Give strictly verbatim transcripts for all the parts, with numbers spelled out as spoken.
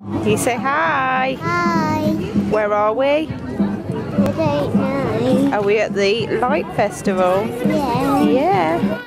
Can you say hi? Hi. Where are we? I don't know. Are we at the Light Festival? Yeah. Yeah.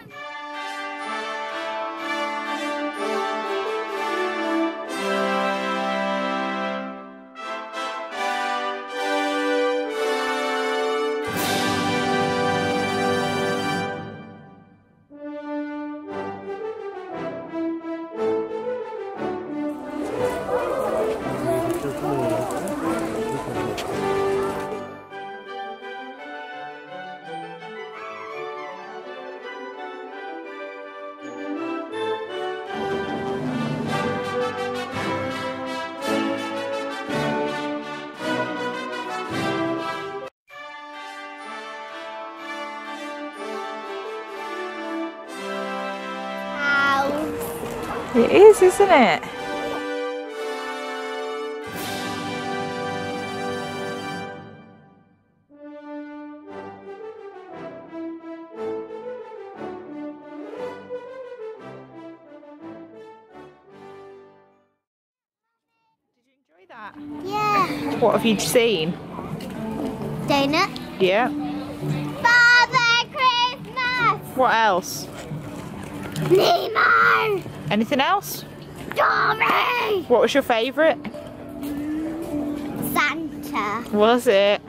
It is, isn't it? That? Yeah. What have you seen? Donut. Yeah. Father Christmas. What else? Nemo. Anything else? Dory. What was your favourite? Santa. Was it?